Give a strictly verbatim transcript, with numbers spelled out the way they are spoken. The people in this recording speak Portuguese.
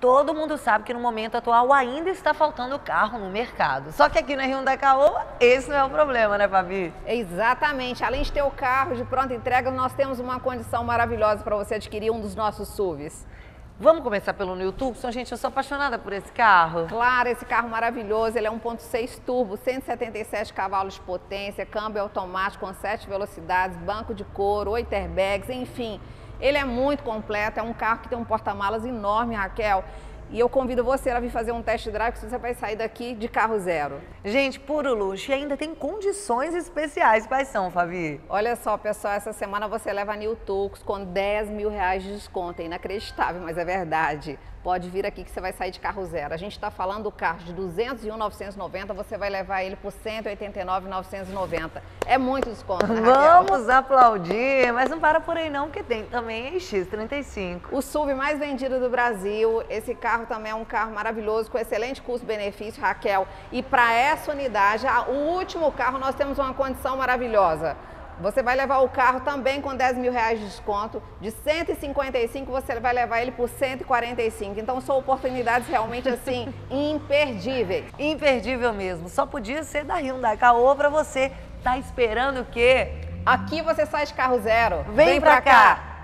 todo mundo sabe que no momento atual ainda está faltando carro no mercado. Só que aqui na Hyundai Caoa, esse não é o problema, né, Fabi? Exatamente. Além de ter o carro de pronta entrega, nós temos uma condição maravilhosa para você adquirir um dos nossos S U Vs. Vamos começar pelo New Tucson, gente, eu sou apaixonada por esse carro. Claro, esse carro maravilhoso, ele é um ponto seis turbo, cento e setenta e sete cavalos de potência, câmbio automático com sete velocidades, banco de couro, oito airbags, enfim. Ele é muito completo, é um carro que tem um porta-malas enorme, Raquel. E eu convido você a vir fazer um test drive, que você vai sair daqui de carro zero. Gente, puro luxo. E ainda tem condições especiais. Quais são, Fabi? Olha só, pessoal, essa semana você leva a New Tucson com dez mil reais de desconto. É inacreditável, mas é verdade. Pode vir aqui que você vai sair de carro zero. A gente está falando do carro de duzentos e um mil novecentos e noventa, você vai levar ele por cento e oitenta e nove mil novecentos e noventa. É muito desconto, né, Raquel? Vamos aplaudir, mas não para por aí não, porque tem também a X trinta e cinco. O S U V mais vendido do Brasil. Esse carro também é um carro maravilhoso, com excelente custo-benefício, Raquel. E para essa unidade, o último carro, nós temos uma condição maravilhosa. Você vai levar o carro também com dez mil reais de desconto. De cento e cinquenta e cinco, você vai levar ele por cento e quarenta e cinco. Então, são oportunidades realmente, assim, imperdíveis. Imperdível mesmo. Só podia ser da Hyundai Caoa para você. Tá esperando o quê? Aqui você sai de carro zero. Vem, Vem pra, pra cá. cá.